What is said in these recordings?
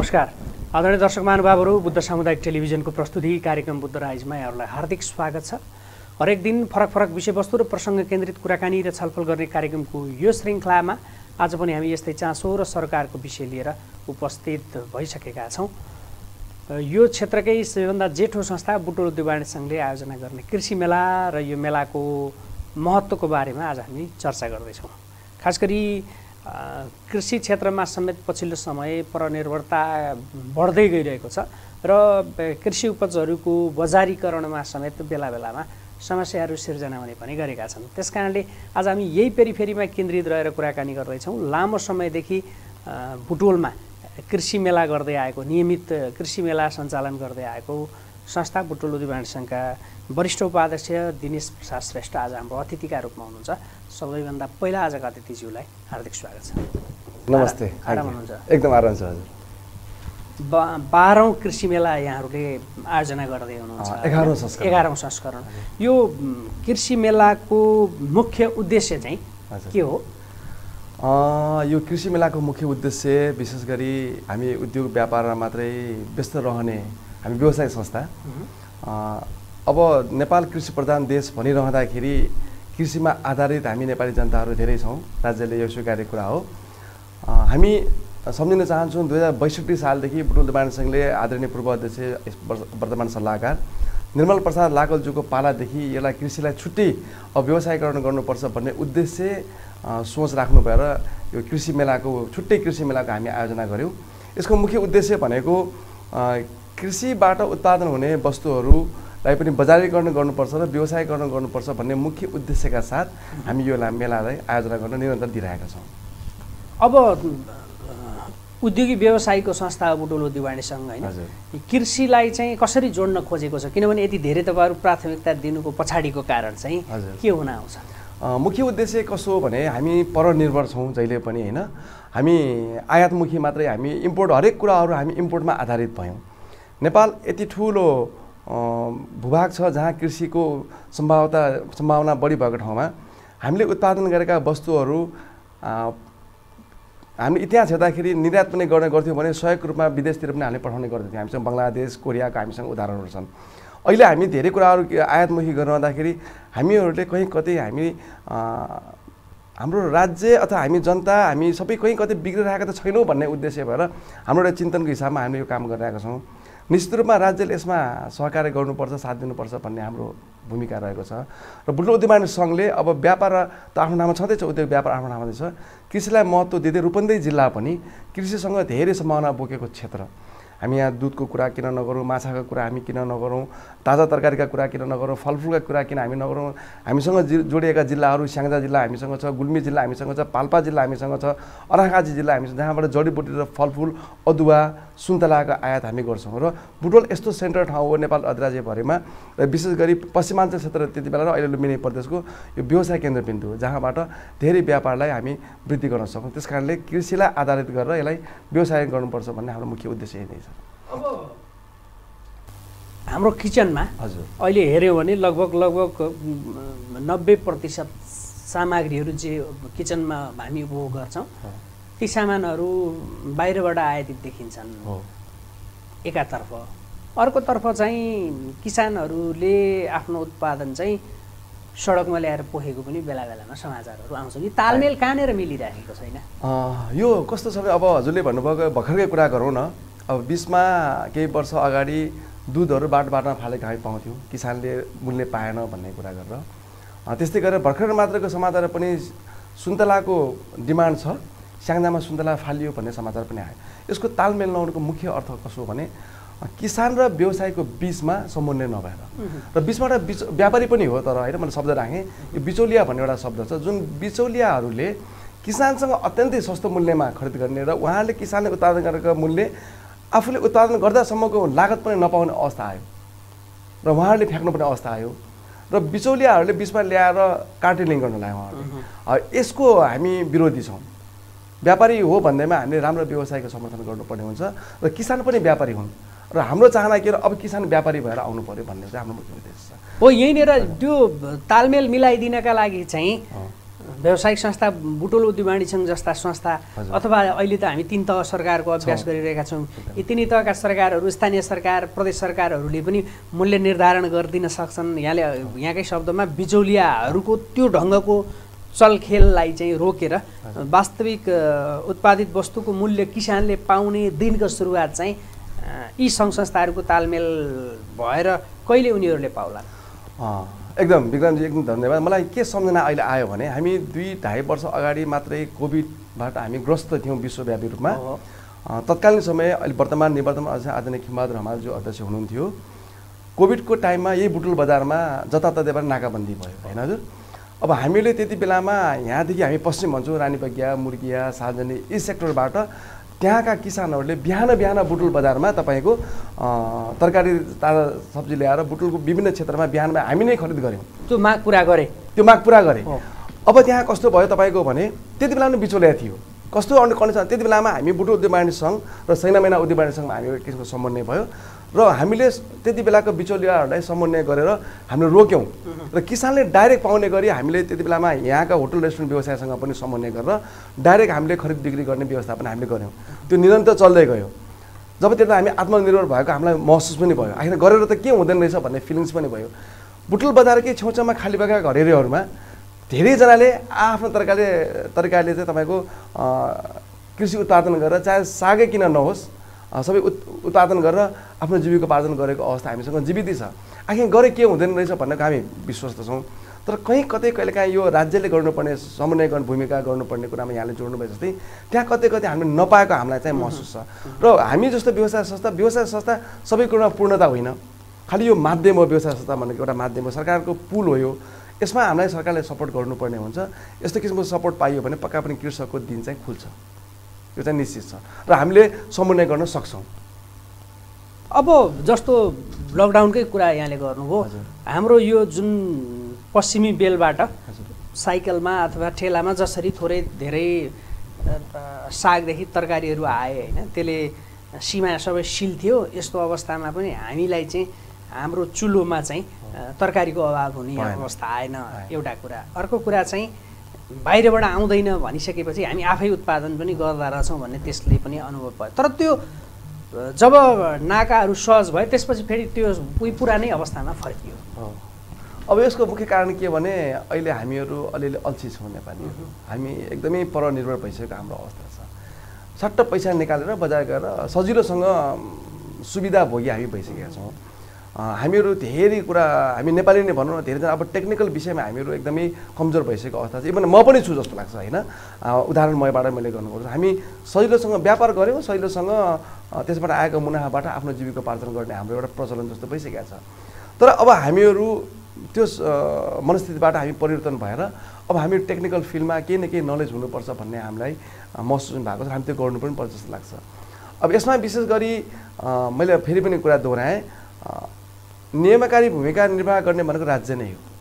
नमस्कार आदरणीय दर्शक महानुभावहरू, बुद्ध सामुदायिक टेलिभिजनको प्रस्तुति कार्यक्रम बुद्ध राइजमा यहाँहरूलाई हार्दिक स्वागत छ। हरेक दिन फरक फरक विषयवस्तु र प्रसङ्ग केन्द्रित कुराकानी र छलफल गर्ने कार्यक्रमको यो श्रृङ्खलामा आज पनि हामी यस्तै चासो र सरकारको विषय लिएर उपस्थित भइसकेका छौँ। यो क्षेत्रकै सबैभन्दा जेठो संस्था बुटोल उद्योग वाणिज्य सङ्घले आयोजना गर्ने कृषि मेला र यो मेलाको महत्त्वको बारेमा आज हामी चर्चा गर्दैछौँ। खास गरी कृषि क्षेत्रमा समेत पछिल्लो समय परनिर्भरता बढ्दै गइरहेको छ र कृषि उपजहरूको बजारीकरणमा समेत बेला बेलामा समस्याहरू सिर्जना हुने पनि गरेका छन्। त्यसकारणले आज हामी यही पेरिफेरीमा केन्द्रित रहेर कुराकानी गर्दैछौँ। लामो समयदेखि बुटोलमा कृषि मेला गर्दै आएको, नियमित कृषि मेला सञ्चालन गर्दै आएको संस्था बुटोल उद्योग वाणिज्य सङ्घका वरिष्ठ उपाध्यक्ष दिनेश प्रसाद श्रेष्ठ आज हाम्रो अतिथिका रूपमा हुनुहुन्छ। सबैभन्दा पहिला आजका अतिथिज्यूलाई हार्दिक स्वागत छ। नमस्ते। आराम हुनुहुन्छ? एकदम आराम छ हजुर। 12औं कृषि मेला यहाँहरूले आयोजना गर्दै हुनुहुन्छ। 11औं संस्करण। यो कृषि मेलाको मुख्य उद्देश्य चाहिँ के हो? यो कृषि मेलाको मुख्य उद्देश्य विशेष गरी हामी उद्योग व्यापारमा मात्रै व्यस्त रहने हामी व्यवसायिक संस्था, अब नेपाल कृषि प्रधान देश भनिरहँदाखेरि कृषिमा आधारित हामी नेपाली जनताहरू धेरै छौँ। राज्यले यो स्वीकार्य कुरा हो। हामी सम्झिन चाहन्छौँ 2062 सालदेखि बुटोल उद्योग वाणिज्य सङ्घले आदरणीय पूर्व अध्यक्ष वर्तमान सल्लाहकार निर्मल प्रसाद लाकलज्यूको पालादेखि यसलाई कृषिलाई छुट्टै व्यवसायीकरण गर्नुपर्छ भन्ने उद्देश्य सोच राख्नु भएर यो कृषि मेलाको छुट्टै कृषि मेलाको हामी आयोजना गऱ्यौँ। यसको मुख्य उद्देश्य भनेको कृषिबाट उत्पादन हुने वस्तुहरूलाई पनि बजारीकरण गर्नुपर्छ र व्यवसायीकरण गर्नुपर्छ भन्ने मुख्य उद्देश्यका साथ हामी यो मेलालाई आयोजना गर्न निरन्तर दिइरहेका छौँ। अब उद्योगी व्यवसायीको संस्था बुटोल उद्योग वाणिज्य सङ्घ होइन, कृषिलाई चाहिँ कसरी जोड्न खोजेको छ? किनभने यति धेरै तपाईँहरू प्राथमिकता दिनुको पछाडिको कारण चाहिँ के हुन आउँछ? मुख्य उद्देश्य कसो हो भने हामी परनिर्भर छौँ जहिले पनि होइन। हामी आयातमुखी मात्रै, हामी इम्पोर्ट हरेक कुराहरू हामी इम्पोर्टमा आधारित भयौँ। नेपाल यति ठुलो भूभाग छ जहाँ कृषिको सम्भावना बढी भएको ठाउँमा हामीले उत्पादन गरेका वस्तुहरू हामीले इतिहास हेर्दाखेरि निर्यात पनि गर्ने गर्थ्यौँ भने सहयोग रूपमा विदेशतिर पनि हामीले पठाउने गर्थ्यौँ। हामीसँग बङ्गलादेश, कोरियाको हामीसँग उदाहरणहरू छन्। अहिले हामी धेरै कुराहरू आयातमुखी गर्नुपर्दाखेरि हामीहरूले कहीँ कतै हामी हाम्रो राज्य अथवा हामी जनता हामी सबै कहीँ कतै बिग्रिरहेका त छैनौँ भन्ने उद्देश्य भएर हाम्रो एउटा चिन्तनको हिसाबमा हामीले यो काम गरिरहेका छौँ। निश्चित रूपमा राज्यले यसमा सहकार्य गर्नुपर्छ, साथ दिनुपर्छ भन्ने हाम्रो भूमिका रहेको छ। र बुटोल उद्योग वाणिज्य सङ्घले अब व्यापार त आफ्नो ठाउँमा छँदैछ, उद्योग व्यापार आफ्नो ठाउँमा छ, कृषिलाई महत्त्व दिँदै रूपन्देही जिल्ला पनि कृषिसँग धेरै सम्भावना बोकेको क्षेत्र। हामी यहाँ दुधको कुरा किन नगरौँ, माछाको कुरा हामी किन नगरौँ, ताजा तरकारीका कुरा किन नगरौँ, फलफुलका कुरा किन हामी नगरौँ। हामीसँग जोडिएका जिल्लाहरू स्याङ्जा जिल्ला हामीसँग छ, गुल्मी जिल्ला हामीसँग छ, पाल्पा जिल्ला हामीसँग छ, अर्घाखाँची जिल्ला हामीसँग, जहाँबाट जडीबुटी र फलफुल, अदुवा, सुन्तलाको आयात हामी गर्छौँ। र बुटोल यस्तो सेन्टर ठाउँ हो नेपाल अधिराज्यभरिमा र विशेष गरी पश्चिमाञ्चल क्षेत्र त्यति बेला र अहिले लुम्बिनी प्रदेशको यो व्यवसाय केन्द्रबिन्दु हो जहाँबाट धेरै व्यापारलाई हामी वृद्धि गर्न सक्छौँ। त्यस कारणले कृषिलाई आधारित गरेर यसलाई व्यवसाय गर्नुपर्छ भन्ने हाम्रो मुख्य उद्देश्य यही नै छ। अब हाम्रो किचनमा हजुर अहिले हेऱ्यौँ भने लगभग 90% सामग्रीहरू जे किचनमा हामी उपभोग गर्छौँ ती सामानहरू बाहिरबाट आयातित देखिन्छन् एकातर्फ। अर्कोतर्फ चाहिँ किसानहरूले आफ्नो उत्पादन चाहिँ सडकमा ल्याएर पोखेको पनि बेला बेलामा समाचारहरू आउँछ कि तालमेल कहाँनिर मिलिरहेको छैन? यो कस्तो छ भने अब हजुरले भन्नुभएको भर्खरकै कुरा गरौँ न। अब बिचमा केही वर्ष अगाडि दुधहरू बाटोमा फालेको हामी पाउँथ्यौँ, किसानले मूल्य पाएन भन्ने कुरा गरेर। त्यस्तै गरेर भर्खर मात्रको समाचार पनि सुन्तलाको डिमान्ड छ, स्याङ्जामा सुन्तला फालियो भन्ने समाचार पनि आयो। यसको तालमेल नहुनुको मुख्य अर्थ कसो भने किसान र व्यवसायको बिचमा समन्वय नभएर र बिचबाट व्यापारी पनि हो, तर होइन मैले शब्द राखेँ यो बिचौलिया भन्ने एउटा शब्द छ, जुन बिचौलियाहरूले किसानसँग अत्यन्तै सस्तो मूल्यमा खरिद गर्ने र उहाँहरूले किसानले उत्पादन गरेको मूल्य आफूले उत्पादन गर्दासम्मको लागत पनि नपाउने अवस्था आयो र उहाँहरूले फ्याँक्नुपर्ने अवस्था आयो र बिचौलियाहरूले बिचमा ल्याएर कार्टेलिङ गर्न लाग्यो उहाँहरूले। यसको हामी विरोधी छौँ। व्यापारी हो भन्दैमा हामीले राम्रो व्यवसायको समर्थन गर्नुपर्ने हुन्छ र किसान पनि व्यापारी हुन् र हाम्रो चाहना के अब किसान व्यापारी भएर आउनु पर्यो भन्ने चाहिँ हाम्रो मुख्य उद्देश्य छ। हो यहीँनिर त्यो तालमेल मिलाइदिनका लागि चाहिँ व्यावसायिक संस्था बुटोल उद्योग वाणिज्य सङ्घ जस्ता संस्था अथवा अहिले त हामी 3 तह सरकारको अभ्यास गरिरहेका छौँ। यी 3 तहका सरकारहरू, स्थानीय सरकार, प्रदेश सरकारहरूले पनि मूल्य निर्धारण गरिदिन सक्छन्। यहाँकै शब्दमा बिचौलियाहरूको त्यो ढङ्गको चलखेललाई चाहिँ रोकेर वास्तविक उत्पादित वस्तुको मूल्य किसानले पाउने दिनको सुरुवात चाहिँ यी सङ्घ संस्थाहरूको तालमेल भएर कहिले उनीहरूले पाउला? एकदम विक्रमजी, एकदम धन्यवाद। मलाई के सम्झना अहिले आयो भने हामी 2-2.5 वर्ष अगाडि मात्रै कोभिडबाट हामी ग्रस्त थियौँ विश्वव्यापी रूपमा। तत्कालीन समय अहिले वर्तमान निवर्तमान अध्यक्ष आदरणीय खिमबहादुर हमाल जो अध्यक्ष हुनुहुन्थ्यो, कोभिडको टाइममा यही बुटोल बजारमा जताततैबाट नाकाबन्दी भयो होइन हजुर। अब हामीले त्यति बेलामा यहाँदेखि हामी पश्चिम भन्छौँ, रानीबगिया, मुर्गिया, सार्वजनिक यी सेक्टरबाट त्यहाँका किसानहरूले बिहान बुटोल बजारमा तपाईँको तरकारी ताजा सब्जी ल्याएर बुटोलको विभिन्न क्षेत्रमा बिहानमा हामी नै खरिद गऱ्यौँ। त्यो माग पुरा गरे। अब त्यहाँ कस्तो भयो तपाईँको भने त्यति बेला पनि बिचौलिया थियो। कस्तो कन्डिसन, त्यति बेलामा हामी बुटोल उद्योग वाणिज्य सङ्घ र सैनामेना उद्योग वाणिज्य सङ्घमा हामी एक किसिमको समन्वय भयो र हामीले त्यति बेलाको बिचौलियाहरूलाई समन्वय गरेर हामीले रोक्यौँ र किसानले डाइरेक्ट पाउने गरी हामीले त्यति बेलामा यहाँका होटल रेस्टुरेन्ट व्यवसायसँग पनि समन्वय गरेर डाइरेक्ट हामीले खरिद बिक्री गर्ने व्यवस्थापन हामीले गऱ्यौँ। त्यो निरन्तर चल्दै गयो। जब त्यता हामी आत्मनिर्भर भएको हामीलाई महसुस पनि भयो, आखिर गरेर त के हुँदैन रहेछ भन्ने फिलिङ्स पनि भयो। बुटोल बजारकै छेउछाउमा खाली भएका घर एरियाहरूमा धेरैजनाले आफ्नो तरिकाले चाहिँ तपाईँको कृषि उत्पादन गरेर चाहे सागै किन नहोस् सबै उत्पादन गरेर आफ्नो जीविकोपार्जन गरेको अवस्था हामीसँग जीवितै छ। आखिर गरे के हुँदैन रहेछ भन्नेको हामी विश्वस्त छौँ। तर कहिलेकाहीँ यो राज्यले गर्नुपर्ने समन्वय गर्ने भूमिका गर्नुपर्ने कुरामा यहाँले जोड्नु भए जस्तै त्यहाँ कतै हामीले नपाएको हामीलाई चाहिँ महसुस छ। र हामी जस्तो व्यवसाय संस्था सबै कुरामा पूर्णता होइन, खालि यो माध्यम हो। व्यवसाय संस्था भनेको एउटा माध्यम हो, सरकारको पुल हो यो। यसमा हामीलाई सरकारले सपोर्ट गर्नुपर्ने हुन्छ। यस्तो किसिमको सपोर्ट पाइयो भने पक्का पनि कृषकको दिन चाहिँ खुल्छ, यो चाहिँ निश्चित छ र हामीले समन्वय गर्न सक्छौँ। अब जस्तो लकडाउनकै कुरा यहाँले गर्नुभयो, हाम्रो यो जुन पश्चिमी बेलबाट साइकलमा अथवा ठेलामा जसरी थोरै धेरै सागदेखि तरकारीहरू आए होइन, त्यसले सीमा सबै सिल थियो। यस्तो अवस्थामा पनि हामीलाई चाहिँ हाम्रो चुलोमा चाहिँ तरकारीको अभाव हुने अवस्था आएन, एउटा कुरा। अर्को कुरा चाहिँ बाहिरबाट आउँदैन भनिसकेपछि हामी आफै उत्पादन पनि गर्दा रहेछौँ भन्ने त्यसले पनि अनुभव भयो। तर त्यो जब नाकाहरू सहज भयो त्यसपछि फेरि त्यो उही पुरानै अवस्थामा फर्कियो। अब यसको मुख्य कारण के भने अहिले हामीहरू अलिअलि अल्छी छौँ नेपालीहरू। हामी एकदमै परनिर्भर भइसकेको हाम्रो अवस्था छ। सट्ट पैसा निकालेर बजार गएर सजिलोसँग सुविधा भोगी हामी भइसकेका छौँ। हामीहरू धेरै कुरा हामी नेपाली नै भनौँ न, धेरैजना अब टेक्निकल विषयमा हामीहरू एकदमै कमजोर भइसकेको अवस्था छ। इभन म पनि छु जस्तो लाग्छ होइन। उदाहरण मबाट मैले गर्नुपर्छ, हामी सजिलोसँग व्यापार गऱ्यौँ, सजिलोसँग त्यसबाट आएको मुनाफाबाट आफ्नो जीविकोपार्जन गर्ने हाम्रो एउटा प्रचलन जस्तो भइसकेको छ। तर अब हामीहरू त्यो मनस्थितिबाट हामी परिवर्तन भएर अब हामी टेक्निकल फिल्डमा केही न केही नलेज हुनुपर्छ भन्ने हामीलाई महसुस भएको छ। हामी त्यो गर्नु पनि पर्छ जस्तो लाग्छ। अब यसमा विशेष गरी मैले फेरि पनि कुरा दोहोऱ्याएँ, नियमकारी भूमिका निर्वाह गर्ने भनेको राज्य नै हो।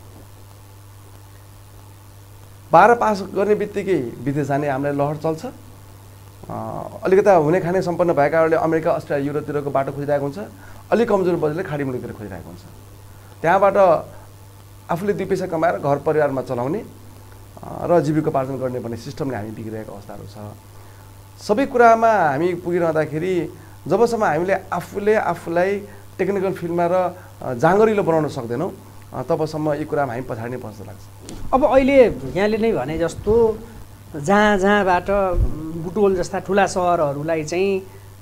12 पास गर्ने बित्तिकै विदेश जाने हामीलाई लहर चल्छ। अलिकता हुने खाने सम्पन्न भएकाहरूले अमेरिका, अस्ट्रेलिया, युरोपतिरको बाटो खोजिरहेको हुन्छ। अलिक कमजोर बजेटले खाडी मुलुकतिर खोजिरहेको हुन्छ। त्यहाँबाट आफूले 2 पैसा कमाएर घर परिवारमा चलाउने र जीविकोपार्जन गर्ने भन्ने सिस्टमले हामी बिग्रेको अवस्थाहरू छ। सबै कुरामा हामी पुगिरहँदाखेरि जबसम्म हामीले आफूलाई टेक्निकल फिल्डमा र जाँगरिलो बनाउन सक्दैनौँ तबसम्म यी कुरामा हामी पछाडि नै पर्छ लाग्छ। अब अहिले यहाँले नै भने जस्तो जहाँबाट बुटोल जस्ता ठुला सहरहरूलाई चाहिँ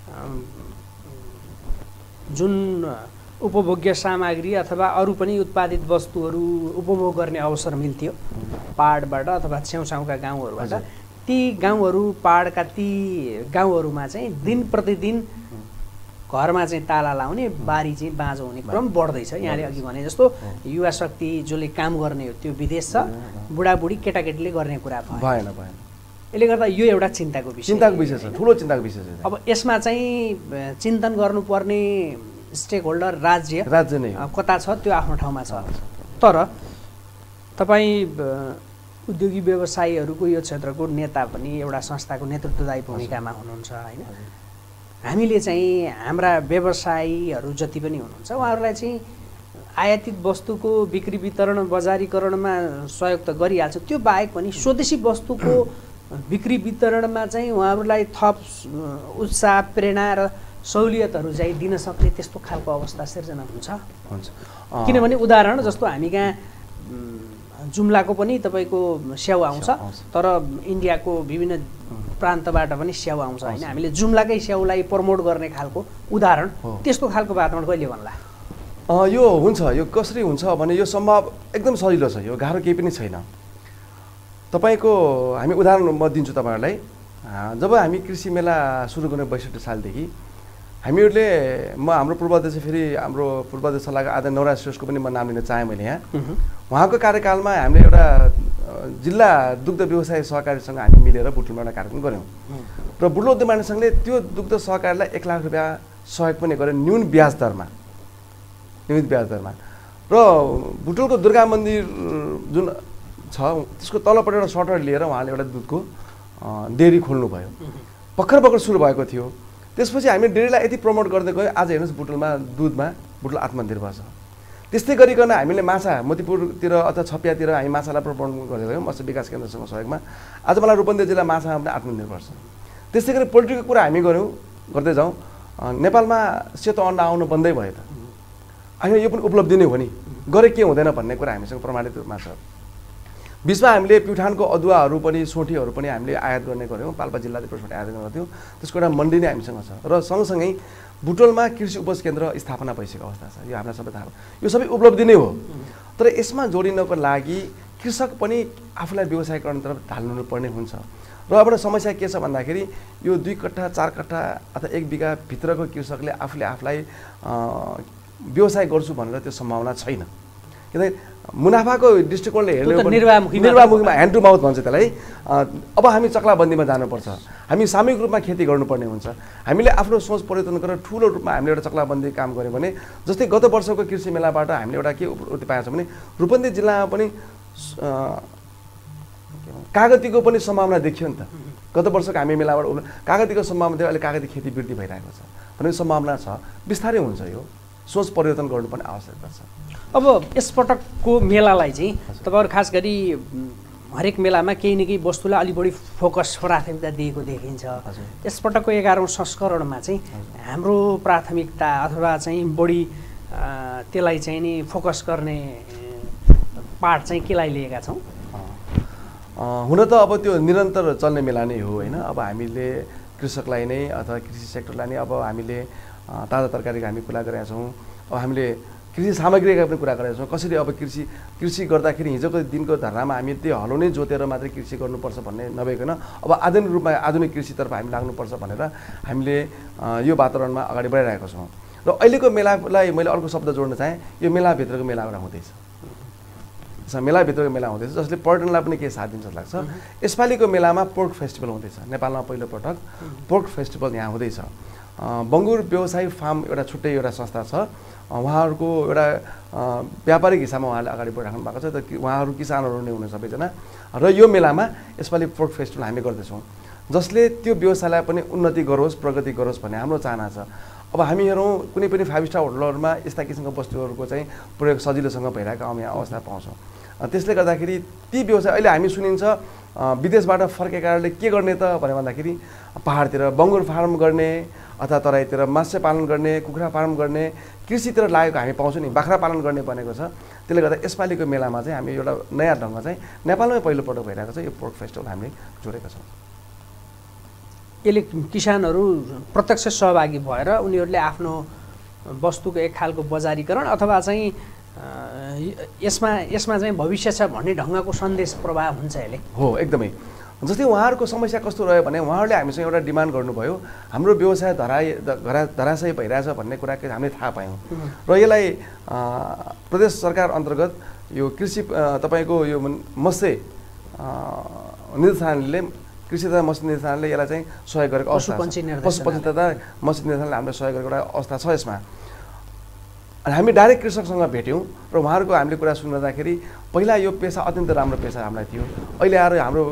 जुन उपभोग्य सामग्री अथवा अरू पनि उत्पादित वस्तुहरू उपभोग गर्ने अवसर मिल्थ्यो पहाडबाट अथवा छेउछाउका गाउँहरूबाट, ती गाउँहरू पहाडका ती गाउँहरूमा चाहिँ दिन प्रतिदिन घरमा चाहिँ ताला लाउने, बारी चाहिँ बाँझो हुने क्रम बढ्दैछ। यहाँले अघि भने जस्तो युवा शक्ति जसले काम गर्ने हो त्यो विदेश छ, बुढाबुढी केटाकेटीले गर्ने कुरा भएन। यसले गर्दा यो एउटा चिन्ताको विषय छ, ठुलो चिन्ताको विषय छ। अब यसमा चाहिँ चिन्तन गर्नुपर्ने स्टेक होल्डर राज्य नै कता छ त्यो आफ्नो ठाउँमा छ। तर तपाईँ उद्योगी व्यवसायीहरूको यो क्षेत्रको नेता पनि एउटा संस्थाको नेतृत्वदायी भूमिकामा हुनुहुन्छ होइन। हामीले चाहिँ हाम्रा व्यवसायीहरू जति पनि हुनुहुन्छ उहाँहरूलाई चाहिँ आयातित वस्तुको बिक्री वितरण बजारीकरणमा सहयोग त गरिहाल्छ, त्यो बाहेक पनि स्वदेशी वस्तुको बिक्री वितरणमा चाहिँ उहाँहरूलाई थप उत्साह प्रेरणा र सहुलियतहरू चाहिँ दिन सक्ने त्यस्तो खालको अवस्था सिर्जना हुन्छ। किनभने उदाहरण जस्तो हामी कहाँ जुम्लाको पनि तपाईँको स्याउ आउँछ, तर इन्डियाको विभिन्न प्रान्तबाट पनि स्याउ आउँछ होइन। हामीले जुम्लाकै स्याउलाई प्रमोट गर्ने खालको उदाहरण त्यस्तो खालको वातावरण कहिले भन्ला? यो हुन्छ, यो कसरी हुन्छ भने यो सम्भव एकदम सजिलो छ, यो गाह्रो केही पनि छैन। तपाईँको हामी उदाहरण म दिन्छु तपाईँहरूलाई। जब हामी कृषि मेला सुरु गर्ने 62 सालदेखि हामीहरूले हाम्रो पूर्वाध्यक्ष फेरि हाम्रो पूर्वाध्यक्ष सल्लाहकार आदरणीय नवराज श्रेष्ठको पनि म नाम लिन चाहेँ मैले यहाँ। उहाँको कार्यकालमा हामीले एउटा जिल्ला दुग्ध व्यवसाय सहकारीसँग हामी मिलेर बुटुलमा एउटा कार्यक्रम गऱ्यौँ र बुटुल उद्योग वाणिज्य सङ्घले त्यो दुग्ध सहकारीलाई 1 लाख रुपियाँ सहयोग पनि गर्यो न्यून ब्याज दरमा र बुटुलको दुर्गा मन्दिर जुन छ त्यसको तलपट्टि एउटा सटर लिएर उहाँले एउटा दुधको डेरी खोल्नुभयो। भर्खर सुरु भएको थियो। त्यसपछि हामीले डेरीलाई यति प्रमोट गर्दै गयो, आज हेर्नुहोस् बुटुलमा दुधमा बुटुल आत्मनिर्भर छ। त्यस्तै गरिकन हामीले माछा मोतीपुरतिर अथवा छपियातिर हामी माछालाई प्रमोट गर्दै गयौँ मत्स्य विकास केन्द्रसँग सहयोगमा। आज मलाई रूपन्देही जिल्ला माछामा पनि आत्मनिर्भर छ। त्यस्तै गरी पोल्ट्रीको कुरा हामी गर्दै जाउँ। नेपालमा सेतो अन्डा आउनु बन्दै भयो त, होइन यो पनि उपलब्धि नै हो नि, गरे के हुँदैन भन्ने कुरा हामीसँग प्रमाणित रूपमा छ। बिचमा हामीले प्युठानको अदुवाहरू पनि सोठीहरू पनि हामीले आयात गर्ने गऱ्यौँ, पाल्पा जिल्लाले सोठी आयात गर्ने गर्थ्यौँ। त्यसको एउटा मन्डी नै हामीसँग छ र सँगसँगै बुटोलमा कृषि उपज केन्द्र स्थापना भइसकेको अवस्था छ। यो हामीलाई सबै थाहा हो, यो सबै उपलब्धि नै हो। तर यसमा जोडिनको लागि कृषक पनि आफूलाई व्यवसायीकरणतर्फ ढाल्नुपर्ने हुन्छ। र अब समस्या के छ भन्दाखेरि यो 2 कट्ठा 4 कट्ठा अथवा 1 बिघा भित्रको कृषकले आफूलाई व्यवसाय गर्छु भनेर त्यो सम्भावना छैन। किनकि मुनाफाको दृष्टिकोणले हेर्ने निर्वाहमुखीमा ह्यान्ड टु माउथ भन्छ त्यसलाई। अब हामी चक्लाबन्दीमा जानुपर्छ, हामी सामूहिक रूपमा खेती गर्नुपर्ने हुन्छ। हामीले आफ्नो सोच परिवर्तन गरेर ठुलो रूपमा हामीले एउटा चक्लाबन्दी काम गऱ्यौँ भने, जस्तै गत वर्षको कृषि मेलाबाट हामीले एउटा के उपलब्धि पाएको छ भने रूपन्देही जिल्लामा पनि कागतीको पनि सम्भावना देखियो नि त। गत वर्षको हामी मेलाबाट कागतीको सम्भावना थियो, अहिले कागती खेती वृद्धि भइरहेको छ भन्ने सम्भावना छ। बिस्तारै हुन्छ, यो सोच परिवर्तन गर्नुपर्ने आवश्यकता छ। अब यसपटकको मेलालाई चाहिँ तपाईँहरू खास गरी हरेक मेलामा केही न केही वस्तुलाई अलि बढी फोकस प्राथमिकता दिएको देखिन्छ। यसपटकको 11औं संस्करणमा चाहिँ हाम्रो प्राथमिकता अथवा चाहिँ बढी त्यसलाई चाहिँ नि फोकस गर्ने पार्ट चाहिँ केलाई लिएका छौँ? हुन त अब त्यो निरन्तर चल्ने मेला नै हो होइन। अब हामीले कृषकलाई नै अथवा कृषि सेक्टरलाई नै अब हामीले ताजा तरकारीको हामी कुरा गरेका छौँ। अब हामीले कृषि सामग्रीका पनि कुरा गरेका छौँ। कसरी अब कृषि गर्दाखेरि हिजोको दिनको धर्नामा हामी त्यो हलो नै जोतेर मात्रै कृषि गर्नुपर्छ भन्ने नभइकन अब आधुनिक रूपमा आधुनिक कृषितर्फ हामी लाग्नुपर्छ भनेर हामीले यो वातावरणमा अगाडि बढाइरहेका छौँ। र अहिलेको मेलालाई मैले अर्को शब्द जोड्न चाहेँ, यो मेलाभित्रको मेला एउटा हुँदैछ। मेलाभित्रको मेला हुँदैछ जसले पर्यटनलाई पनि केही साथ दिन्छ जस्तो लाग्छ। यसपालिको मेलामा पोर्क फेस्टिभल हुँदैछ। नेपालमा पहिलोपटक पोर्क फेस्टिभल यहाँ हुँदैछ। बङ्गुर व्यवसायी फार्म एउटा छुट्टै एउटा संस्था छ, उहाँहरूको एउटा व्यापारिक हिसाबमा उहाँले अगाडि बढिराख्नु भएको छ। त उहाँहरू किसानहरू नै हुने सबैजना। र यो मेलामा यसपालि पोर्क फेस्टिभल हामी गर्दैछौँ, जसले त्यो व्यवसायलाई पनि उन्नति गरोस्, प्रगति गरोस् भन्ने हाम्रो चाहना छ। अब हामी हेरौँ कुनै पनि 5 स्टार होटलहरूमा यस्ता किसिमको वस्तुहरूको चाहिँ प्रयोग सजिलोसँग भइरहेको हामी अवस्था पाउँछौँ। त्यसले गर्दाखेरि ती व्यवसाय अहिले हामी सुनिन्छ विदेशबाट फर्केकाहरूले के गर्ने त भने भन्दाखेरि पहाडतिर बङ्गुर फार्म गर्ने अथवा तराईतिर माछा पालन गर्ने, कुखुरा फार्म गर्ने, कृषितिर लागेको हामी पाउँछौँ नि, बाख्रा पालन गर्ने भनेको छ। त्यसले गर्दा यसपालिको मेलामा चाहिँ हामी एउटा नयाँ ढङ्ग चाहिँ नेपालमै पहिलोपटक भइरहेको छ। यो पोर्क फेस्टिभल हामीले जोडेका छौँ। यसले किसानहरू प्रत्यक्ष सहभागी भएर उनीहरूले आफ्नो वस्तुको एक खालको बजारीकरण अथवा चाहिँ यसमा चाहिँ भविष्य छ भन्ने ढङ्गको सन्देश प्रभाव हुन्छ यसले? हो, एकदमै। जस्तै उहाँहरूको समस्या कस्तो रह्यो भने उहाँहरूले हामीसँग एउटा डिमान्ड गर्नुभयो, हाम्रो व्यवसाय धराशयी भइरहेछ भन्ने कुरा हामीले थाहा पायौँ। र यसलाई प्रदेश सरकार अन्तर्गत यो कृषि तपाईँको यो मत्स्य निर्देशनालयले कृषि तथा मत्स्य निर्देशनालयले यसलाई चाहिँ सहयोग गरेको अवस्था छ। पशुपक्षी तथा मत्स्य निर्देशनालयले हामीले सहयोग गरेको एउटा अवस्था छ यसमा। अनि हामी डाइरेक्ट कृषकसँग भेट्यौँ र उहाँहरूको हामीले कुरा सुन्दाखेरि पहिला यो पेसा अत्यन्त राम्रो पेसा हामीलाई थियो, अहिले आएर हाम्रो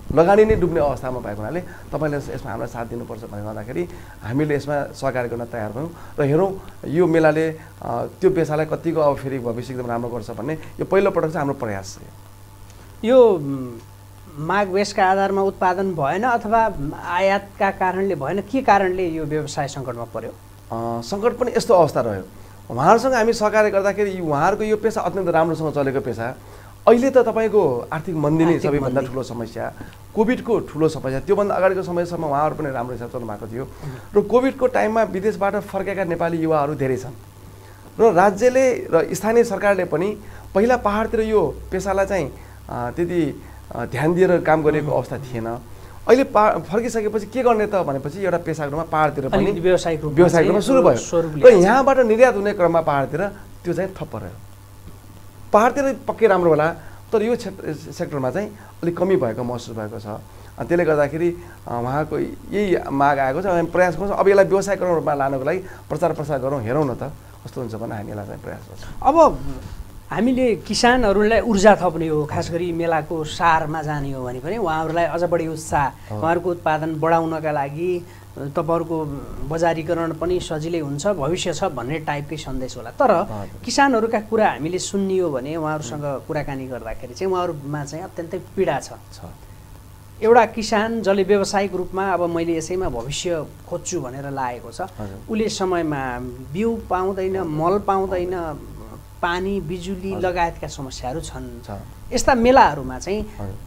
लगानी नै डुब्ने अवस्थामा भएको हुनाले तपाईँले यसमा हामीलाई साथ दिनुपर्छ भनेर भन्दाखेरि हामीले यसमा सहकार्य गर्न तयार भयौँ र हेरौँ यो मेलाले त्यो पेसालाई कतिको अब फेरि भविष्य एकदम राम्रो गर्छ भन्ने यो पहिलोपटक चाहिँ हाम्रो प्रयास छ। यो माघ बेसका आधारमा उत्पादन भएन अथवा आयातका कारणले भएन, के कारणले यो व्यवसाय सङ्कटमा पर्यो? सङ्कट पनि यस्तो अवस्था रह्यो, उहाँहरूसँग हामी सहकार्य गर्दाखेरि उहाँहरूको यो पेसा अत्यन्त राम्रोसँग चलेको पेसा, अहिले त तपाईँको आर्थिक मन्दी नै सबैभन्दा ठुलो समस्या, कोभिडको ठुलो समस्या, त्योभन्दा अगाडिको समयसम्म उहाँहरू पनि राम्रो हिसाब चल्नु भएको थियो र कोभिडको टाइममा विदेशबाट फर्केका नेपाली युवाहरू धेरै छन् र राज्यले र स्थानीय सरकारले पनि पहिला पहाडतिर यो पेसालाई चाहिँ त्यति ध्यान दिएर काम गरेको अवस्था थिएन। अहिले फर्किसकेपछि के गर्ने त भनेपछि एउटा पेसाको रूपमा पहाडतिर पनि व्यवसायिक रूपमा सुरु भयो र यहाँबाट निर्यात हुने क्रममा पहाडतिर त्यो चाहिँ थप्प रह्यो। पहाडतिर पक्कै राम्रो होला, तर यो सेक्टरमा चाहिँ अलिक कमी भएको महसुस भएको छ। त्यसले गर्दाखेरि उहाँको यही माग आएको छ। हामी प्रयास गर्छौँ अब यसलाई व्यवसायिक रूपमा लानको लागि प्रचार प्रसार गरौँ, हेरौँ न त कस्तो हुन्छ भने हामी यसलाई चाहिँ प्रयास गर्छौँ। अब हामीले किसानहरूलाई ऊर्जा थप्ने हो, खास गरी मेलाको सारमा जाने हो भने पनि उहाँहरूलाई अझ बढी उत्साह, उहाँहरूको उत्पादन बढाउनका लागि तपाईँहरूको बजारीकरण पनि सजिलै हुन्छ, भविष्य छ भन्ने टाइपकै सन्देश होला। तर किसानहरूका कुरा हामीले सुनियो भने उहाँहरूसँग कुराकानी गर्दाखेरि चाहिँ उहाँहरूमा चाहिँ अत्यन्तै पीडा छ। एउटा किसान जसले व्यावसायिक रूपमा अब मैले यसैमा भविष्य खोज्छु भनेर लागेको छ, उसले समयमा बिउ पाउँदैन, मल पाउँदैन, पानी बिजुली लगायतका समस्याहरू छन्। यस्ता मेलाहरूमा चाहिँ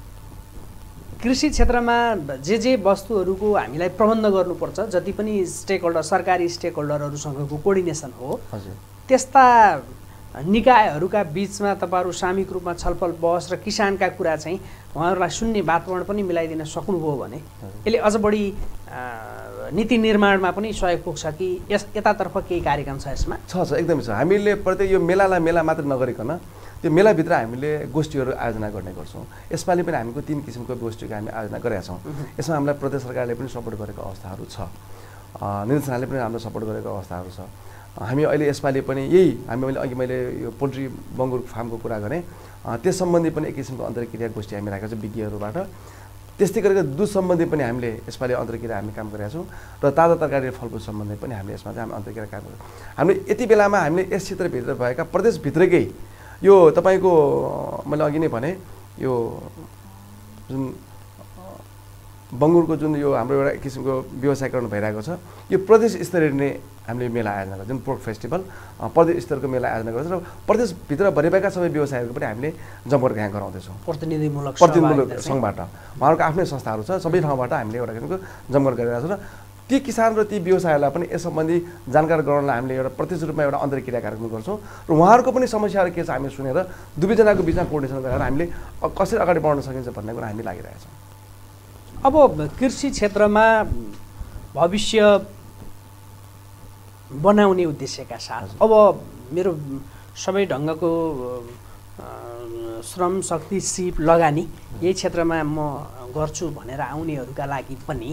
कृषि क्षेत्रमा जे वस्तुहरूको हामीलाई प्रबन्ध गर्नुपर्छ, जति पनि स्टेक होल्डर सरकारी स्टेक होल्डरहरूसँगको कोर्डिनेसन हो, त्यस्ता निकायहरूका बिचमा तपाईँहरू सामूहिक रूपमा छलफल बहस र किसानका कुरा चाहिँ उहाँहरूलाई सुन्ने वातावरण पनि मिलाइदिन सक्नुभयो भने यसले अझ बढी नीति निर्माणमा पनि सहयोग पुग्छ कि यतातर्फ केही कार्यक्रम छ यसमा? छ एकदमै छ। हामीले प्रत्येक यो मेलालाई मेला मात्र नगरिकन त्यो मेलाभित्र हामीले गोष्ठीहरू आयोजना गर्ने गर्छौँ। यसपालि पनि हामीको 3 किसिमको गोष्ठीको हामी आयोजना गरेका छौँ। यसमा हामीलाई प्रदेश सरकारले पनि सपोर्ट गरेको अवस्थाहरू छ, निर्देशनाले पनि हाम्रो सपोर्ट गरेको अवस्थाहरू छ। हामी अहिले यसपालि पनि यही अघि मैले यो पोल्ट्री बङ्गुर फार्मको कुरा गरेँ, त्यस सम्बन्धी पनि एक किसिमको अन्तर्क्रिया गोष्ठी हामी राखेका छौँ विज्ञहरूबाट। त्यस्तै गरेर दुध सम्बन्धी पनि हामीले यसपालि अन्तर्क्रिया हामी काम गरेका छौँ र ताजा तरकारी र फलफुल सम्बन्धी पनि हामीले यसमा चाहिँ हामी अन्तर्क्रिया काम गर्छौँ। हामीले यति बेलामा हामीले यस क्षेत्रभित्र भएका प्रदेशभित्रकै यो तपाईँको मैले अघि नै भने यो जुन बङ्गुरको जुन यो हाम्रो एउटा किसिमको व्यवसायीकरण भइरहेको छ, यो प्रदेश स्तरीय नै हामीले मेला आयोजना गर्छौँ। जुन पोर्क फेस्टिभल प्रदेश स्तरको मेला आयोजना गर्छौँ र प्रदेशभित्र भरिएका सबै व्यवसायीहरूको पनि हामीले जमघट यहाँ गराउँदैछौँ प्रतिनिधिमूलक सङ्घबाट। उहाँहरूको आफ्नै संस्थाहरू छ, सबै ठाउँबाट हामीले एउटा किसिमको जमघट गरिरहेको छौँ र ती किसान र ती व्यवसायीहरूलाई पनि यस सम्बन्धी जानकार गराउनलाई हामीले एउटा प्रत्यक्ष रूपमा एउटा अन्तर्क्रिया कार्यक्रम गर्छौँ र उहाँहरूको पनि समस्याहरू के छ हामी सुनेर दुवैजनाको बिचमा कोर्डिनेसन गरेर हामीले कसरी अगाडि बढाउन सकिन्छ भन्ने कुरा हामी लागिरहेछौँ। अब कृषि क्षेत्रमा भविष्य बनाउने उद्देश्यका साथ अब मेरो सबै ढङ्गको श्रम शक्ति सिप लगानी यही क्षेत्रमा म गर्छु भनेर आउनेहरूका लागि पनि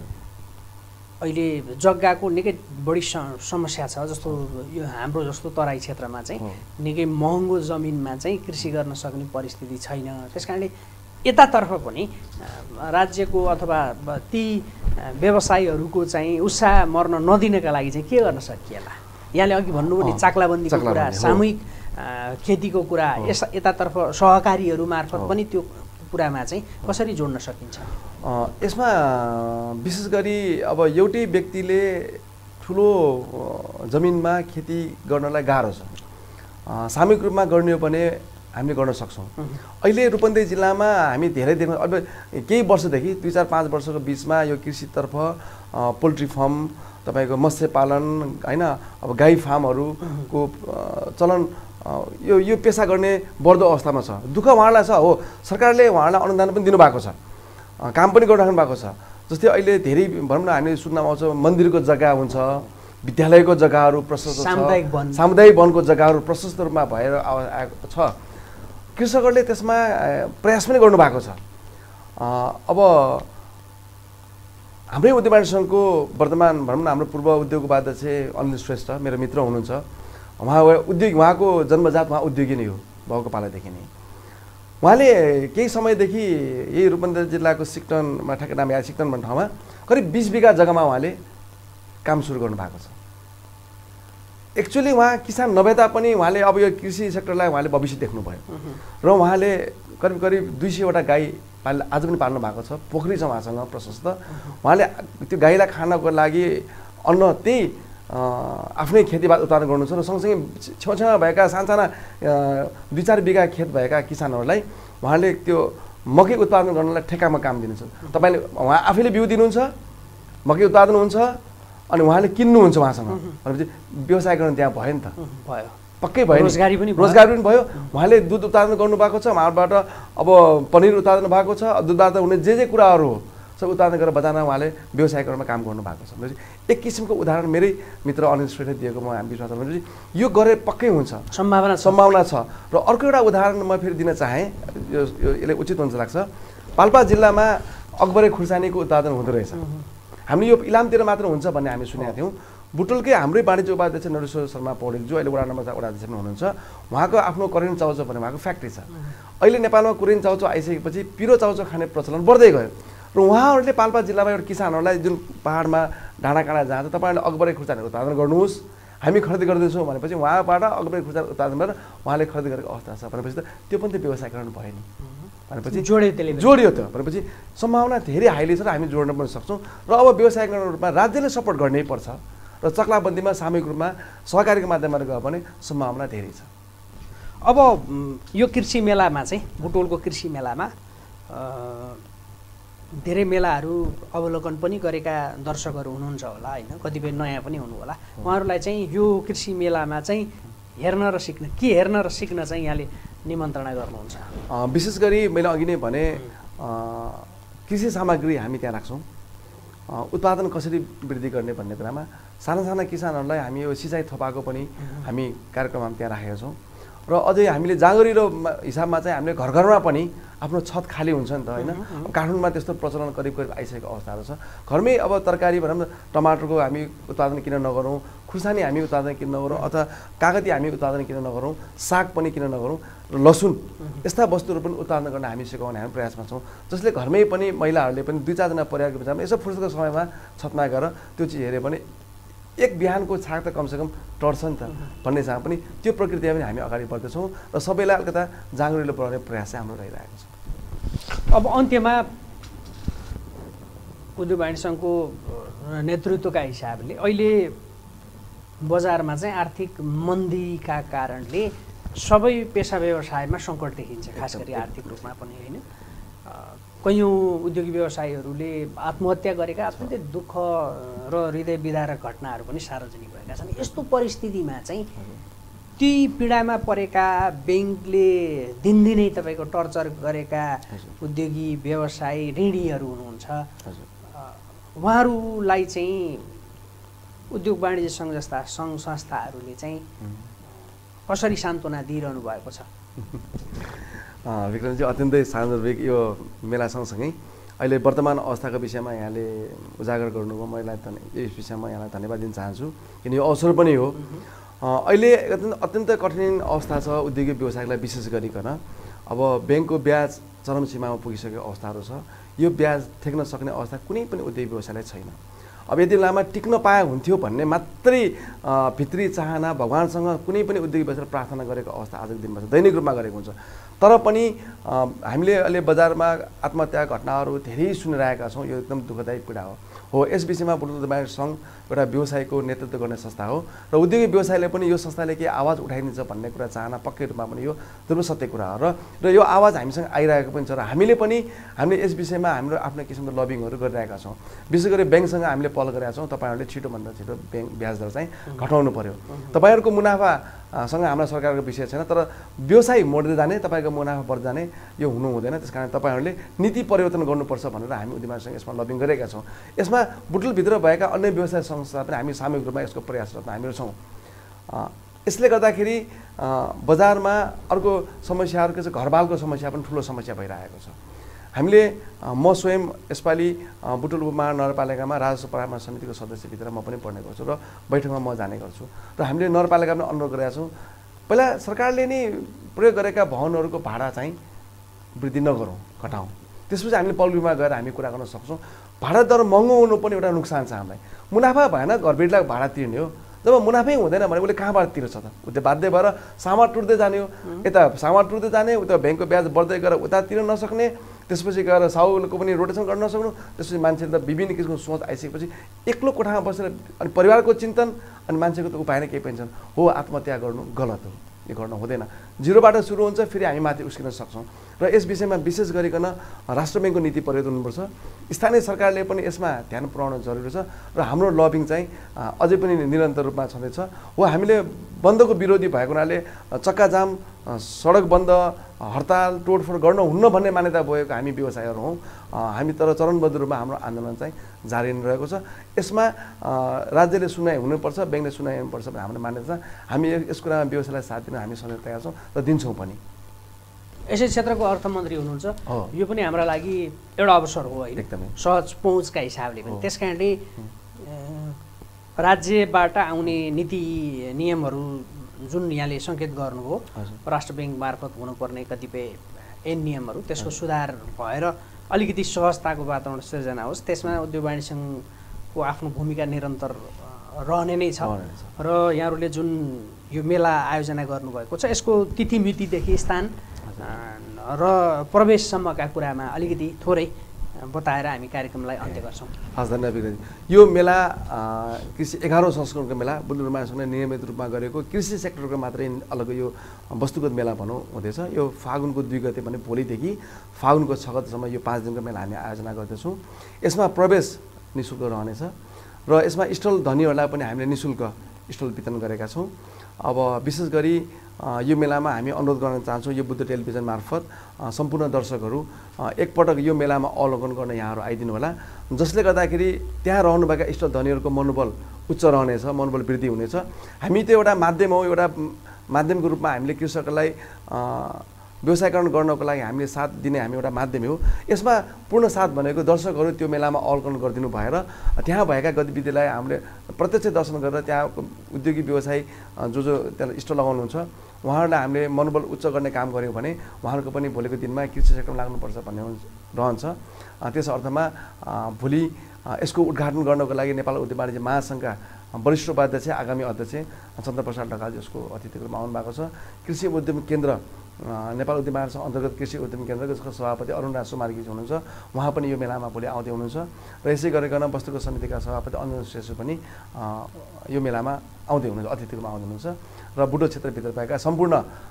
अहिले जग्गाको निकै बढी समस्या छ। जस्तो यो हाम्रो जस्तो तराई क्षेत्रमा चाहिँ निकै महँगो जमिनमा चाहिँ कृषि गर्न सक्ने परिस्थिति छैन। त्यसकारणले यतातर्फ पनि राज्यको अथवा ती व्यवसायीहरूको चाहिँ उत्साह मर्न नदिनका लागि चाहिँ के गर्न सकिएला? यहाँले अघि भन्नुभयो नि चाक्लाबन्दीको कुरा, सामूहिक खेतीको कुरा, यतातर्फ सहकारीहरू मार्फत पनि त्यो कुरामा चाहिँ कसरी जोड्न सकिन्छ? यसमा विशेष गरी अब एउटै व्यक्तिले ठुलो जमिनमा खेती गर्नलाई गाह्रो छ। सामूहिक रूपमा गर्ने हो भने हामीले गर्न सक्छौँ। अहिले रूपन्देही जिल्लामा हामी धेरै देख्न अब केही वर्षदेखि 2-4-5 वर्षको बिचमा यो कृषितर्फ पोल्ट्री फार्म, तपाईँको मत्स्य पालन होइन, अब गाई फार्महरूको चलन यो पेसा गर्ने बढ्दो अवस्थामा छ। दुःख उहाँलाई छ, हो सरकारले उहाँलाई अनुदान पनि दिनुभएको छ, काम पनि गरिराख्नु भएको छ। जस्तै अहिले धेरै भनौँ न हामीले सुन्न आउँछ मन्दिरको जग्गा हुन्छ, विद्यालयको जग्गाहरू प्रशस्त छ, सामुदायिक वनको जग्गाहरू प्रशस्त रूपमा भएर आएको छ। कृषकहरूले त्यसमा प्रयास पनि गर्नुभएको छ। अब हाम्रै उद्यमी सङ्घको वर्तमान भनौँ न हाम्रो पूर्व उद्योग उपाध्यक्ष अनिल श्रेष्ठ मेरो मित्र हुनुहुन्छ। उहाँको जन्मजात उहाँ उद्योगी नै हो, बाउको पालादेखि नै। उहाँले केही समयदेखि यही रूपन्देही जिल्लाको सिक्टनमा ठ्याक्कै नाम याद सिक्टन भन्ने ठाउँमा करिब 20 बिघा जग्गामा उहाँले काम सुरु गर्नुभएको छ। एक्चुअली उहाँ किसान नभए तापनि उहाँले अब यो कृषि सेक्टरलाई उहाँले भविष्य देख्नुभयो र उहाँले करिब करिब 200वटा गाई आज पनि पाल्नु भएको छ। पोखरी छ उहाँसँग प्रशस्त। उहाँले त्यो गाईलाई खानको लागि अन्न त्यही आफ्नै खेतीपात उत्पादन गर्नु छ र सँगसँगै छेउछाउमा भएका सानसाना 2-4 बिघा खेत भएका किसानहरूलाई उहाँले त्यो मकै उत्पादन गर्नलाई ठेक्कामा काम दिनुहुन्छ। तपाईँले उहाँ आफैले बिउ दिनुहुन्छ, मकै उत्पादन हुन्छ अनि उहाँले किन्नुहुन्छ उहाँसँग भनेपछि व्यवसाय गर्न त्यहाँ भयो नि त, भयो पक्कै भयो, रोजगारी पनि भयो। उहाँले दुध उत्पादन गर्नुभएको छ, उहाँबाट अब पनिर उत्पादन भएको छ, दुधबाट हुने जे कुराहरू हो सब उत्पादन गरेर बजारमा उहाँले व्यवसायीकरणमा काम गर्नुभएको छ। भनेपछि एक किसिमको उदाहरण मेरै मित्र अनिल श्रेष्ठले दिएको म हामी विश्वास गर्छु यो गरे पक्कै हुन्छ, सम्भावना छ। र अर्को एउटा उदाहरण म फेरि दिन चाहेँ, यसले उचित हुन्छ लाग्छ। पाल्पा जिल्लामा अकबरे खुर्सानीको उत्पादन हुँदो रहेछ। हामीले यो इलामतिर मात्र हुन्छ भन्ने हामी सुनेका थियौँ। बुटोलकै हाम्रै वाणिज्य उपाध्यक्ष नरेश्वर शर्मा पौडेल जो अहिले वडा नम्बर 4 वडा अध्यक्ष हुनुहुन्छ, उहाँको आफ्नो करेन चाउचो भन्ने उहाँको फ्याक्ट्री छ। अहिले नेपालमा कोरियन चाउचो आइसकेपछि पिरो चाउचो खाने प्रचलन बढ्दै गयो र उहाँहरूले पाल्पा जिल्लामा एउटा किसानहरूलाई जुन पाहाडमा डाँडाकाँडा जान्छ तपाईँहरूले अकबरे खुर्सानी उत्पादन गर्नुहोस्, हामी खरिद गर्दैछौँ भनेपछि उहाँबाट अकबरे खुर्सानी उत्पादन गरेर उहाँले खरिद गरेको अवस्था छ भनेपछि त त्यो पनि त व्यवसायीकरण भयो नि भनेपछि जोडियो त भनेपछि सम्भावना धेरै हाइली छ र हामी जोड्न पनि सक्छौँ। र अब व्यवसायीकरण रूपमा राज्यले सपोर्ट गर्नै पर्छ र चक्लाबन्दीमा सामूहिक रूपमा सहकारीको माध्यमबाट गयो भने सम्भावना धेरै छ। अब यो कृषि मेलामा चाहिँ बुटोलको कृषि मेलामा धेरै मेलाहरू अवलोकन पनि गरेका दर्शकहरू हुनुहुन्छ होला होइन, कतिपय नयाँ पनि हुनु होला। उहाँहरूलाई चाहिँ यो कृषि मेलामा चाहिँ हेर्न र सिक्न चाहिँ यहाँले निमन्त्रणा गर्नुहुन्छ? विशेष गरी मैले अघि नै भने कृषि सामग्री हामी त्यहाँ राख्छौँ। उत्पादन कसरी वृद्धि गर्ने भन्ने कुरामा साना किसानहरूलाई हामी यो सिँचाइ थोपाको पनि हामी कार्यक्रम त्यहाँ राखेका छौँ। र अझै हामीले जाँगरिलो हिसाबमा चाहिँ हामीले घर घरमा पनि आफ्नो छत खाली हुन्छ नि त होइन। काठमाडौँमा त्यस्तो प्रचलन करिब आइसकेको अवस्थाहरू छ। घरमै अब तरकारी भनौँ न, टमाटरको हामी उत्पादन किन नगरौँ, खुर्सानी हामी उत्पादन किन नगरौँ, अथवा कागती हामी उत्पादन किन नगरौँ, साग पनि किन नगरौँ, र लसुन यस्ता वस्तुहरू पनि उत्पादन गर्न हामी सिकाउने हामी प्रयासमा छौँ। जसले घरमै पनि महिलाहरूले पनि 2-4 जना परिवारको बिचमा यसो फुर्सदको समयमा छतमा गएर त्यो चिज हेऱ्यो भने एक बिहानको छाक त कमसेकम टर्छ नि त भन्ने चाहिँ पनि त्यो प्रकृतिमा पनि हामी अगाडि बढ्दैछौँ र सबैलाई अलिकता जाँगरिलो बनाउने प्रयास चाहिँ हाम्रो रहिरहेको छ। अब अन्त्यमा उद्योग वाणिज्य सङ्घको नेतृत्वका हिसाबले अहिले बजारमा चाहिँ आर्थिक मन्दीका कारणले सबै पेसा व्यवसायमा सङ्कट देखिन्छ, खास गरी आर्थिक रूपमा पनि होइन। कैयौँ उद्योगी व्यवसायीहरूले आत्महत्या गरेका अत्यन्तै दुःख र हृदय विदारक घटनाहरू पनि सार्वजनिक भएका छन्। यस्तो परिस्थितिमा चाहिँ ती पीडामा परेका ब्याङ्कले दिनदिनै तपाईँको टर्चर गरेका उद्योगी व्यवसायी ऋणीहरू हुनुहुन्छ, उहाँहरूलाई चाहिँ उद्योग वाणिज्य सङ्घ जस्ता सङ्घ संस्थाहरूले चाहिँ कसरी सान्त्वना दिइरहनु भएको छ? विक्रमजी अत्यन्तै सान्दर्भिक यो मेला सँगसँगै अहिले वर्तमान अवस्थाको विषयमा यहाँले उजागर गर्नुभयो। मैले यस विषयमा यहाँलाई धन्यवाद दिन चाहन्छु किन यो अवसर पनि हो। अहिले अत्यन्त कठिन अवस्था छ उद्योगिक व्यवसायलाई विशेष गरिकन। अब ब्याङ्कको ब्याज चरम सीमामा पुगिसकेको अवस्थाहरू छ। यो ब्याज ठेक्न सक्ने अवस्था कुनै पनि उद्योगिक व्यवसायलाई छैन। अब यदि लामा टिक्न पाए हुन्थ्यो भन्ने मात्रै भित्री चाहना भगवान्सँग कुनै पनि उद्योगिक व्यवसायले प्रार्थना गरेको अवस्था आजको दिनमा छ, दैनिक रूपमा गरेको हुन्छ। तर पनि हामीले अहिले बजारमा आत्महत्या घटनाहरू धेरै सुनिरहेका छौँ। यो एकदम दुःखदायी पीडा हो। यस विषयमा बुटोल वाणिज्य सङ्घ एउटा व्यवसायको नेतृत्व गर्ने संस्था हो र उद्योगिक व्यवसायले पनि यो संस्थाले के आवाज उठाइदिन्छ भन्ने कुरा चाहना पक्कै रूपमा पनि यो ध्रुव सत्य कुरा हो र यो आवाज हामीसँग आइरहेको पनि छ र हामीले यस विषयमा हाम्रो आफ्नो किसिमको लबिङहरू गरिरहेका छौँ। विशेष गरी ब्याङ्कसँग हामीले पहल गरेका छौँ। तपाईँहरूले छिटोभन्दा छिटो ब्याज दर चाहिँ घटाउनु पर्यो। तपाईँहरूको मुनाफासँग हाम्रो सरकारको विषय छैन, तर व्यवसाय मोड्दै जाने, तपाईँको मुनाफा बढ्दै जाने यो हुनु हुँदैन। त्यस कारण तपाईँहरूले नीति परिवर्तन गर्नुपर्छ भनेर हामी उद्यमसँग यसमा लबिङ गरेका छौँ। यसमा बुटोलभित्र भएका अन्य व्यवसाय संस्था पनि हामी सामूहिक रूपमा यसको प्रयासरत हामीहरू छौँ। यसले गर्दाखेरि बजारमा अर्को समस्याहरूको चाहिँ घरबालको समस्या पनि ठुलो समस्या भइरहेको छ। हामीले म स्वयं यसपालि बुटोल उपमहानगरपालिकामा राजस्व परामर्श समितिको सदस्यभित्र म पनि पढ्ने गर्छु र बैठकमा म जाने गर्छु र हामीले नगरपालिकामा अनुरोध गरेका छौँ। पहिला सरकारले नै प्रयोग गरेका भवनहरूको भाडा चाहिँ वृद्धि नगरौँ, घटाउँ। त्यसपछि हामीले पल्बीमा गएर हामी कुरा गर्न सक्छौँ। भाडा दर महँगो हुनु पनि एउटा नुकसान छ हामीलाई। मुनाफा भएन घरबेटीलाई भाडा तिर्ने हो, जब मुनाफै हुँदैन भने उसले कहाँबाट तिर्छ त? उसले बाध्य भएर सामान टुट्दै जाने हो, यता सामान टुट्दै जाने, उता ब्याङ्कको ब्याज बढ्दै गएर उता तिर्न नसक्ने, त्यसपछि गएर साहुको पनि रोटेसन गर्न नसक्नु। त्यसपछि मान्छेले त विभिन्न किसिमको सोच आइसकेपछि एक्लो कोठामा बसेर अनि परिवारको चिन्तन अनि मान्छेको त उपाय नै केही पनि छैन। हो, आत्महत्या गर्नु गलत हो, यो गर्न हुँदैन। जिरोबाट सुरु हुन्छ, फेरि हामी माथि उस्किन सक्छौँ। र यस विषयमा विशेष गरिकन राष्ट्र ब्याङ्कको नीति परिवर्तन हुनुपर्छ। स्थानीय सरकारले पनि यसमा ध्यान पुर्याउन जरुरी छ र हाम्रो लबिङ चाहिँ अझै पनि निरन्तर रूपमा छँदैछ। हो, हामीले बन्दको विरोधी भएको हुनाले चक्काजाम, सडक बन्द, हडताल, तोडफोड गर्न हुन्न भन्ने मान्यता बोकेको हामी व्यवसायीहरू हौँ। हामी तर चरणबद्ध रूपमा हाम्रो आन्दोलन चाहिँ जारी नै रहेको छ। यसमा राज्यले सुनाइ हुनुपर्छ, ब्याङ्कले सुनाइ हुनुपर्छ भन्ने हाम्रो मान्यता छ। हामी यस कुरामा व्यवसायलाई साथ दिन हामी सधैँ तयार छौँ र दिन्छौँ पनि। यसै क्षेत्रको अर्थमन्त्री हुनुहुन्छ, यो पनि हाम्रा लागि एउटा अवसर हो होइन, एकदमै सहज पहुँचका हिसाबले पनि। त्यस कारणले राज्यबाट आउने नीति नियमहरू जुन यहाँले सङ्केत गर्नुभयो, राष्ट्र ब्याङ्क मार्फत हुनुपर्ने कतिपय ऐन नियमहरू, त्यसको सुधार भएर अलिकति सहजताको वातावरण सिर्जना होस्। त्यसमा उद्योग वाणिज्य सङ्घको आफ्नो भूमिका निरन्तर रहने नै छ। र यहाँहरूले जुन यो मेला आयोजना गर्नुभएको छ, यसको तिथि मितिदेखि स्थान र प्रवेशसम्मका कुरामा अलिकति थोरै बताएर हामी कार्यक्रमलाई अन्त्य गर्छौँ। हस्, धन्यवाद विक्रमजी। यो मेला कृषि 11औं संस्करणको मेला बुद्ध निर्माणसँग नियमित रूपमा गरेको कृषि सेक्टरको मात्रै अलग यो वस्तुगत मेला भनौँ हुँदैछ। यो फागुनको 2 गते भने भोलिदेखि फागुनको 6 गतेसम्म यो 5 दिनको मेला हामी आयोजना गर्दैछौँ। यसमा प्रवेश निःशुल्क रहनेछ र यसमा स्टल धनीहरूलाई पनि हामीले निःशुल्क स्टल वितरण गरेका छौँ। अब विशेष गरी यो मेलामा हामी अनुरोध गर्न चाहन्छौँ, यो बुद्ध टेलिभिजन मार्फत सम्पूर्ण दर्शकहरू एकपटक यो मेलामा अवलोकन गर्न यहाँहरू आइदिनु होला, जसले गर्दाखेरि त्यहाँ रहनुभएका इष्ट धनीहरूको मनोबल उच्च रहनेछ, मनोबल वृद्धि हुनेछ। हामी त्यो एउटा माध्यम हो, एउटा माध्यमको रूपमा हामीले कृषकलाई व्यवसायीकरण गर्नको लागि हामीले साथ दिने हामी एउटा माध्यम हो। यसमा पूर्ण साथ भनेको दर्शकहरू त्यो मेलामा अवलोकन गरिदिनु भएर त्यहाँ भएका गतिविधिलाई हामीले प्रत्यक्ष दर्शन गरेर त्यहाँ उद्योगी व्यवसायी जो त्यहाँ स्टल लगाउनुहुन्छ उहाँहरूलाई हामीले मनोबल उच्च गर्ने काम गऱ्यौँ भने उहाँहरूको पनि भोलिको दिनमा कृषि सेक्टरमा लाग्नुपर्छ भन्ने रहन्छ। त्यस अर्थमा भोलि यसको उद्घाटन गर्नको लागि नेपाल उद्योग वाणिज्य महासङ्घका वरिष्ठ उपाध्यक्ष आगामी अध्यक्ष चन्द्रप्रसाद ढकालजी उसको अतिथिको रूपमा आउनु भएको छ। कृषि उद्यम केन्द्र नेपाल उद्योग महासङ्घ अन्तर्गत कृषि उद्यम केन्द्र जसको सभापति अरुण राज सुमार्गीजी हुनुहुन्छ, उहाँ पनि यो मेलामा भोलि आउँदै हुनुहुन्छ। र यसै गरिकन वस्तुगत समितिका सभापति अञ्जन श्रेष्ठ पनि यो मेलामा आउँदै हुनुहुन्छ, अतिथिको रूपमा आउँदै हुनुहुन्छ। र बुडो क्षेत्रभित्र भएका सम्पूर्ण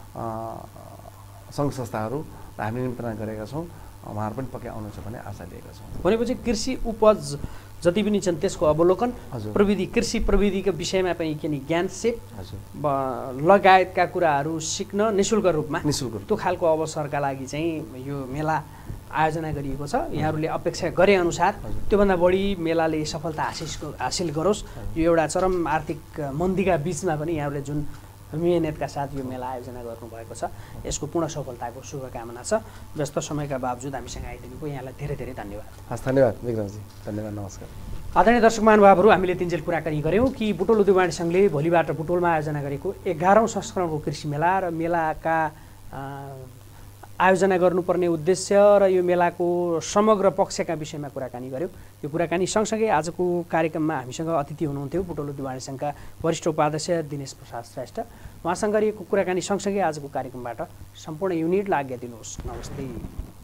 सङ्घ संस्थाहरूलाई हामीले निमन्त्रणा गरेका छौँ, उहाँहरू पनि पक्कै आउनुहुन्छ भन्ने आशा लिएका छौँ। भनेपछि कृषि उपज जति पनि छन् त्यसको अवलोकन, प्रविधि कृषि प्रविधिको विषयमा पनि किन ज्ञान सेट लगायतका कुराहरू सिक्न निःशुल्क रूपमा त्यो खालको अवसरका लागि चाहिँ यो मेला आयोजना गरिएको छ। यहाँहरूले अपेक्षा गरे अनुसार त्योभन्दा बढी मेलाले सफलता हासिल गरोस्। यो एउटा चरम आर्थिक मन्दीका बिचमा पनि यहाँहरूले जुन मिहिनेतका साथ यो मेला आयोजना गर्नुभएको छ, यसको पूर्ण सफलताको शुभकामना छ। व्यस्त समयका बावजुद हामीसँग आइदिनुको यहाँलाई धेरै धेरै धन्यवाद। हस्, धन्यवाद विक्रमजी, धन्यवाद, नमस्कार। आदरणीय दर्शक महानुभावहरू, हामीले तिनजेल कुराकानी गऱ्यौँ कि बुटोल उद्योग वाणिज्य सङ्घले भोलिबाट बुटोलमा आयोजना गरेको 11औं संस्करणको कृषि मेला र मेलाका आयोजना गर्नुपर्ने उद्देश्य र यो मेलाको समग्र पक्षका विषयमा कुराकानी गऱ्यौँ। यो कुराकानी सँगसँगै आजको कार्यक्रममा हामीसँग अतिथि हुनुहुन्थ्यो बुटोल उद्योग वाणिज्य सङ्घका वरिष्ठ उपाध्यक्ष दिनेश प्रसाद श्रेष्ठ। उहाँसँग गरिएको कुराकानी सँगसँगै आजको कार्यक्रमबाट सम्पूर्ण युनिटलाई आज्ञा दिनुहोस्। नमस्ते।